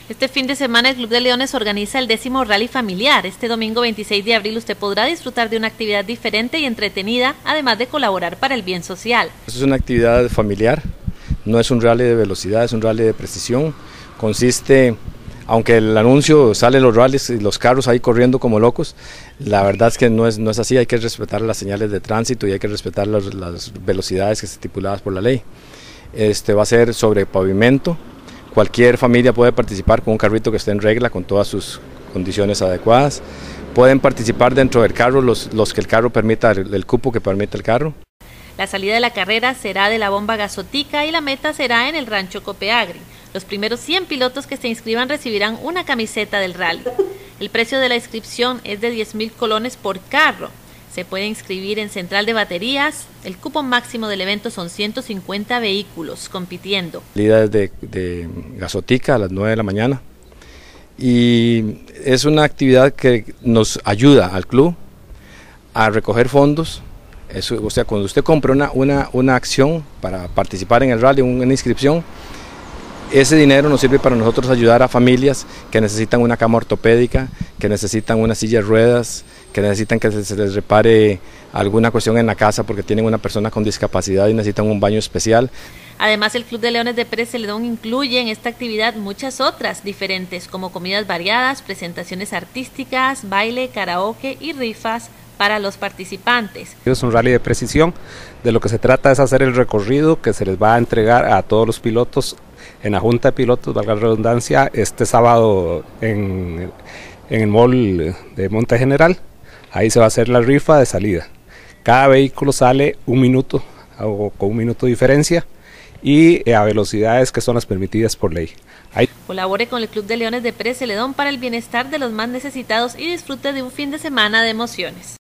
Este fin de semana el Club de Leones organiza el 10º Rally Familiar. Este domingo 26 de abril usted podrá disfrutar de una actividad diferente y entretenida, además de colaborar para el bien social. Es una actividad familiar, no es un rally de velocidad, es un rally de precisión. Consiste, aunque el anuncio sale los rallies y los carros ahí corriendo como locos, la verdad es que no es así. Hay que respetar las señales de tránsito y hay que respetar las velocidades que están estipuladas por la ley. Va a ser sobre pavimento. Cualquier familia puede participar con un carrito que esté en regla, con todas sus condiciones adecuadas. Pueden participar dentro del carro los que el carro permita, el cupo que permita el carro. La salida de la carrera será de la bomba Gasotica y la meta será en el rancho Copeagri. Los primeros 100 pilotos que se inscriban recibirán una camiseta del rally. El precio de la inscripción es de 10.000 colones por carro. Se puede inscribir en Central de Baterías. El cupo máximo del evento son 150 vehículos compitiendo. La salida es de Gasotica a las 9 de la mañana y es una actividad que nos ayuda al club a recoger fondos. O sea, cuando usted compra una acción para participar en el rally, una inscripción, ese dinero nos sirve para nosotros ayudar a familias que necesitan una cama ortopédica, que necesitan una silla de ruedas, que necesitan que se les repare alguna cuestión en la casa porque tienen una persona con discapacidad y necesitan un baño especial. Además, el Club de Leones de Pérez Celedón incluye en esta actividad muchas otras diferentes, como comidas variadas, presentaciones artísticas, baile, karaoke y rifas para los participantes. Es un rally de precisión. De lo que se trata es hacer el recorrido que se les va a entregar a todos los pilotos en la Junta de Pilotos, valga la redundancia, este sábado en el mall de Monte General. Ahí se va a hacer la rifa de salida. Cada vehículo sale un minuto o con un minuto de diferencia y a velocidades que son las permitidas por ley. Colabore con el Club de Leones de Pérez Celedón para el bienestar de los más necesitados y disfrute de un fin de semana de emociones.